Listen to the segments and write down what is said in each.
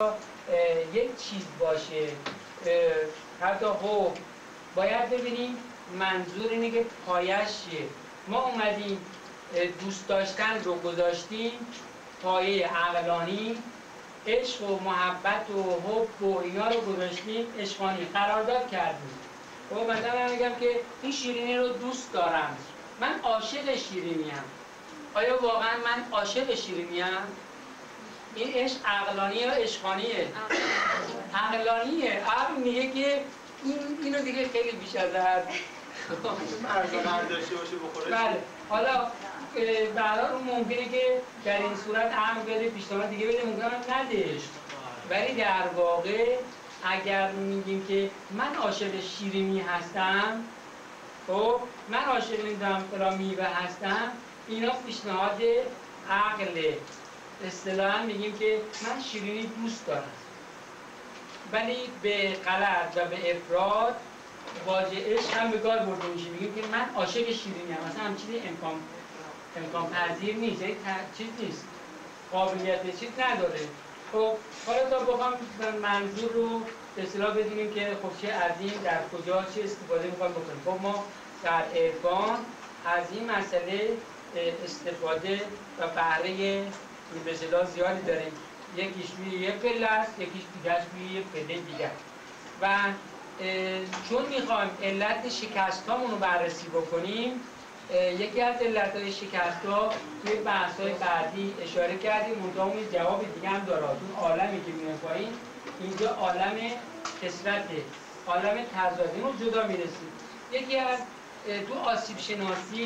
یک چیز باشه، حتی خب باید ببینیم منظور اینه که پایش چیه. ما اومدیم دوست داشتن رو گذاشتیم پایه عقلانی، عشق و محبت و حب و اینا رو گذاشتیم عشقانی، قرارداد کردیم. خب مثلا میگم که این شیرینی رو دوست دارم، من عاشق شیرینیم. آیا واقعا من عاشق شیرینیم؟ این عشق عقلانی یا عشقانیه؟ عقلانیه. عقل میگه که اینو دیگه خیلی بیش از حد ارزان داشته باشه بخوره. بله. حالا برای اون ممکنه که در این صورت عقل بده پیشنهاد دیگه بده، ممکنه ندهش. ولی در واقع اگر میگیم که من عاشق شیرینی هستم، خب من عاشق نمیدونم فلان میوه هستم، اینا پیشنهاد عقله. اصطلاحاً میگیم که من شیرینی دوست دارم، ولی به غلط و به افراد واژه عشق هم به کار برده میشه. میگیم که من عاشق شیرینی هم، مثلا هم چیزی امکان پذیر نیست، چیز نیست، قابلیت چیز نداره. خب حالا تا بخوام منظور رو به اصطلاح بدونیم که خب چه از این در کجا چه استفاده میخوایم بکنیم. خب ما در عرفان از این مسئله استفاده و بهره به اصطلاح زیادی داریم. یکیش روی یک پله است، یکیش دیگرش روی یک پله دیگر. و چون میخوایم علت شکستامون رو بررسی بکنیم، یکی از علتهای شکست‌ها توی بحث‌های بعدی اشاره کردیم، منتها اون جواب دیگه هم داره. اون عالمی که میونه پایین، اینجا عالم کثرته، عالم تضاد، اینو جدا میرسیم. یکی از تو آسیب شناسی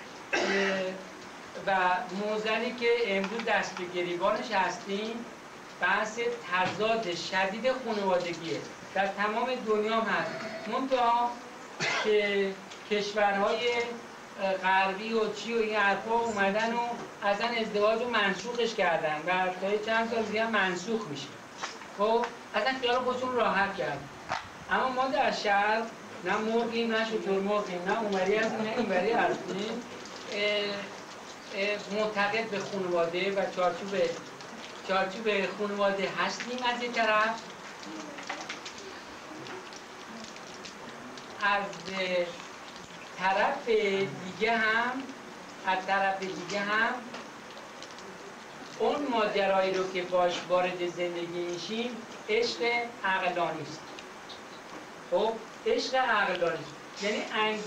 و موزلی که امروز دست به گریبانش هستیم، بحث تضاد شدید خانوادگیه. در تمام دنیا هم هست، منتها که کشورهای غربی و چی و این حرفا اومدن و اصلا ازدواج رو منسوخش کردن و تا چند سال دیگه منسوخ میشه. خب اصلا خیال خودشون راحت کرد. اما ما در شهر نه مرغیم نه شترمرغیم، نه اونوری هستیم نه اینوری هستیم، معتقد به خانواده و چارچوب خانواده هستیم. از یک طرف از طرف دیگه هم اون ماجرایی رو که باش وارد زندگی میشیم عشق عقلانی است. خب عشق عقلانی یعنی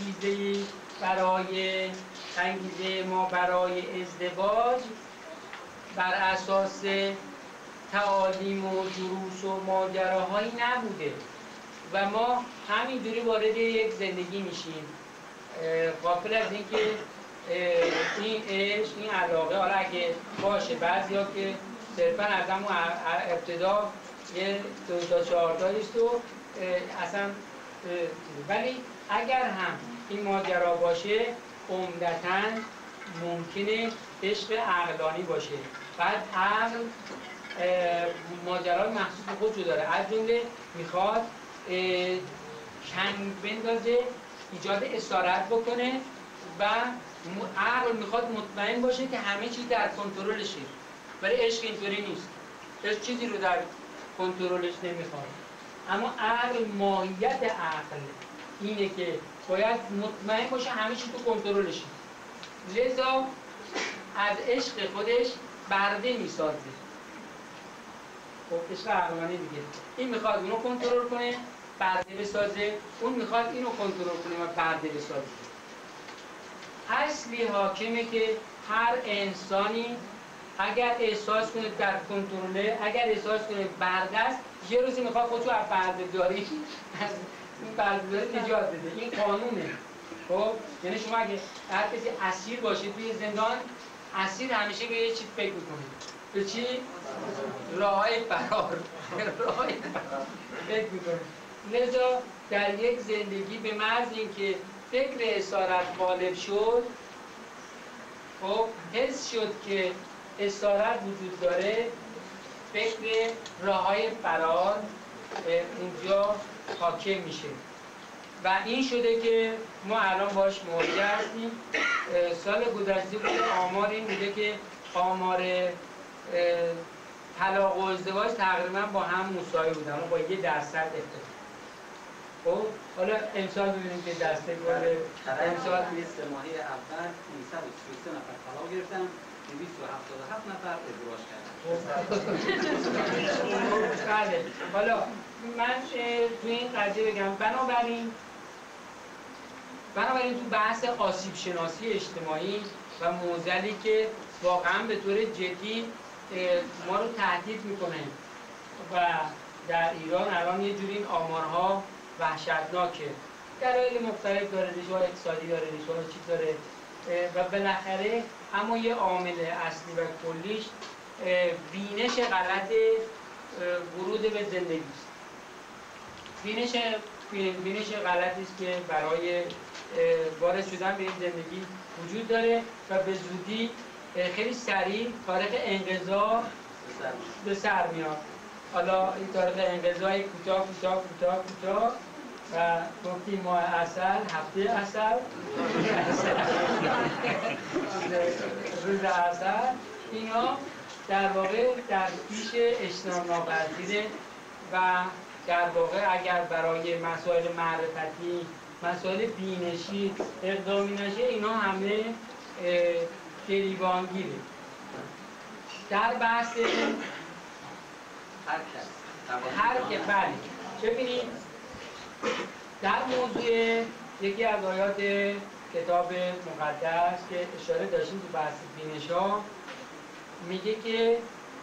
انگیزه ما برای ازدواج بر اساس تعالیم و دروس و ماجراهایی نبوده و ما همینجوری وارد یک زندگی میشیم غافل از این که این عشق، این علاقه، حالا اگه باشه بعضیا که صرفا از همون ابتدا یه 2 تا 4 تاییست و اصلا ولی اگر هم این ماجرا باشه عمدتاً ممکنه عشق عقلانی باشه. بعد عقل ماجرای مخصوص به خودشو داره، از جمله میخواد کنگ بندازه، ایجاد اسارت بکنه و عقل میخواد مطمئن باشه که همه چیز در کنترلشه. ولی عشق اینطوری نیست، عشق چیزی رو در کنترلش نمیخواد. اما عقل، ماهیت عقل اینه که باید مطمئن باشه همه چیز تو کنترلشه، لذا از عشق خودش برده میسازه. خب عشق عقلانی دیگه، این میخواد اونو کنترل کنه برده بسازه، اون میخواد اینو کنترل کنه و برده بسازه. اصلی حاکمه که هر انسانی اگر احساس کنه در کنترله، اگر احساس کنه برده است، یه روزی میخواد خودشو از برده‌داری از این برده‌داری نجات بده. این قانونه. خب یعنی شما اگه هر کسی اسیر باشه توی زندان، اسیر همیشه به یه چیز فکر میکنه. به چی؟ راه‌های فرار. راه‌های فرار فکر میکنه. لذا در یک زندگی به محض اینکه فکر اسارت غالب شد، خب حس شد که اسارت وجود داره، فکر راه‌های فرار اونجا حاکم میشه و این شده که ما الان باش مواجه هستیم. سال گذشته بوده آمار این بوده که آمار طلاق و ازدواج تقریبا با هم مساوی بودن، با 1% اختلاف. خب حالا امسال ببینیم که دسته گل امسال توی 3 ماهه اول 533 نفر طلاق گرفتن، 277 نفر ازدواج کردن. بله. حالا من توی این قضیه بگم بنابراین تو بحث آسیب شناسی اجتماعی و معضلی که واقعا به طور جدی ما رو تهدید میکنه و در ایران الان یه جوری این آمارها وحشتناکه، دلایل مختلف داره، ریشه‌های اقتصادی داره، ریشه‌های چیز داره و بالاخره اما یه عامل اصلی و کلیش بینش غلط ورود به زندگی است. بینش غلطی است که برای وارد شدن به این زندگی وجود داره و به زودی خیلی سریع طارق انقضا به سر میاد. حالا این طارق انقضای کوتاه و گفتیم ماه عسل، هفته عسل، روز عسل، اینا در واقع در پیش اجتناب ناپذیره و در واقع اگر برای مسائل معرفتی، مسائل بینشی اقدامی نشه، اینا همه گریبانگیره. در بحث هر که بله ببینید در موضوع یکی از آیات کتاب مقدس که اشاره داشتیم تو بحث بینش ها میگه که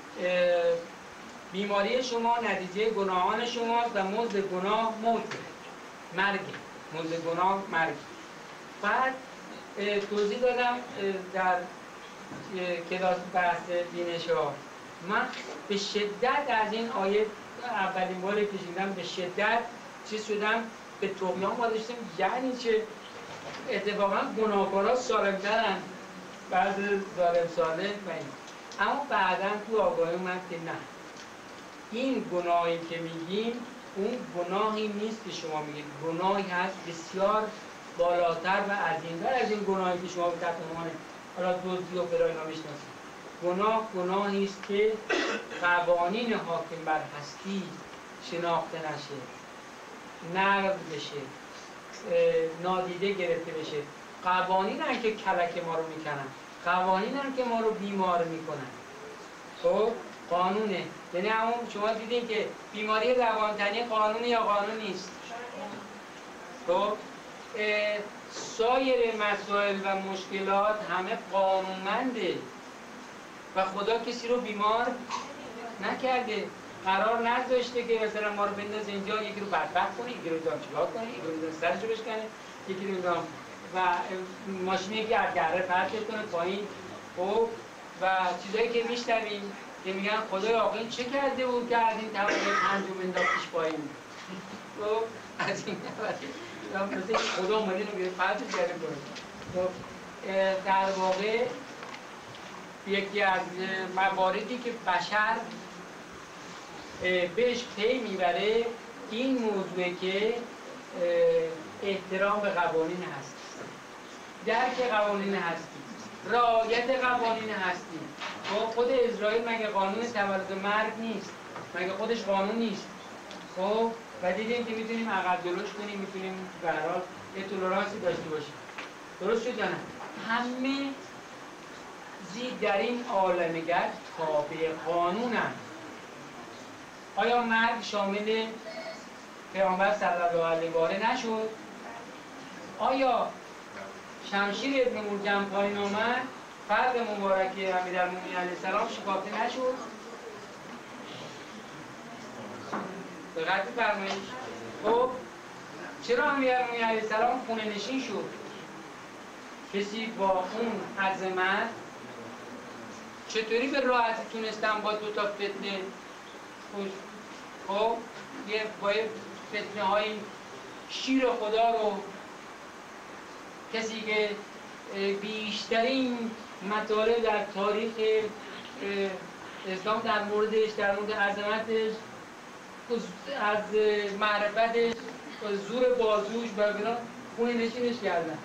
بیماری شما نتیجه گناهان شماست و مزد گناه موت، مرگ، مزد گناه مرگ. بعد توضیح دادم در کلاس بحث بینش ها من به شدت از این آیه اولین بار کشیدم، به شدت چیز شدم، به طغیان بازشتم، یعنی چه اتفاقا گناهکارا سالم‌ترن بعد ظالم سالم و این. اما بعدا تو آگاهی اومد که نه، این گناهی که میگیم اون گناهی نیست که شما میگید، گناهی هست بسیار بالاتر و عظیم‌تر از این گناهی که شما به تحت عنوان حالا دزدی و فلان اینا میشناسید. گناهی است که قوانین حاکم بر هستی شناخته نشه، نقض بشه، نادیده گرفته بشه. قوانین هم که کلک ما رو میکنن، قوانین هم که ما رو بیمار میکنن. خب قانونه، یعنی همون شما دیدین که بیماری روانتنی قانونی یا قانون نیست. خب سایر مسائل و مشکلات همه قانونمنده و خدا کسی رو بیمار نکرده، قرار نذاشته که مثلا ما رو بندازه اینجا، یکی رو بدبخت کنه، یکی رو چیکار کنه، یکی رو سرشو بشکنه، یکی رو و ماشینی که از گره پرتش کنه پایین. خب و چیزایی که میشنویم که میگن خدای آقا چه کرده بود که از این طبقه پنجم انداختیش پایین. خب از این طبقه خدا اومده رو گرفت پرتش کرده کنه. خب در واقع یکی از مواردی که بشر بهش پی میبره این موضوعه که احترام به قوانین هستی، درک قوانین هستی، رعایت قوانین هستی. خود اسرائیل مگه قانون تولد مرگ نیست؟ مگه خودش قانون نیست؟ خب و دیدیم که میتونیم عقب جلوش کنیم، میتونیم به هر حال یه تولرانسی داشته باشیم. درست شد یا نه؟ همه در این عالمگر تابع قانونن. آیا مرگ شامل پیامبر صلی الله علیه و آله نشد؟ آیا شمشیر ابن ملجم پایین آمد، فرد مبارک امیرالمومنین علیه السلام شکافته نشد؟ دقت بفرمایید. خب چرا امیرالمومنین علیه السلام خونه نشین شد؟ کسی با اون عظمت چطوری به راحتی تونستن با دو تا فتنه خب یه با فتنه های شیر خدا رو، کسی که بیشترین مطالب در تاریخ اسلام در موردش، در مورد عظمتش، از معرفتش، زور بازوش و اینا خونه نشینش کردن.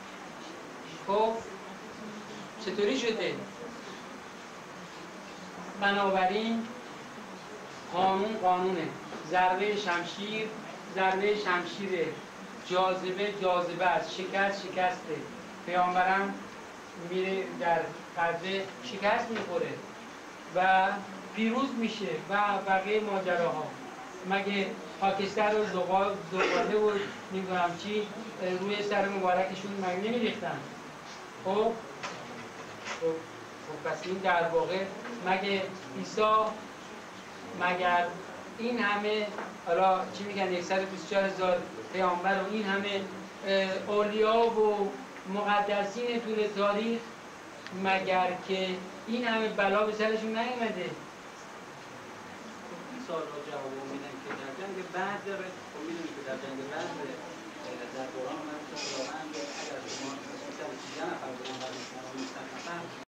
خب چطوری شده؟ بنابراین قانونه، ضربه شمشیره، جاذبه است، شکسته. پیامبرم میره در غزه شکست میخوره و پیروز میشه و بقیه ماجراها. مگه خاکستر و زغاله و نمیدونم چی روی سر مبارکشون مگه نمیریختن؟ خب پس این در واقع مگه عیسی مگر این همه حالا چی میگن 124,000 پیامبر و این همه اولیا و مقدسین طول تاریخ مگر که این همه بلا به سرشون نیومده؟ این سوال رو جواب میدن که در جنگ بدر میدونید که در جنگ بدر در دوران خداوند اگر شما 313 نفر بودن و 200 نفر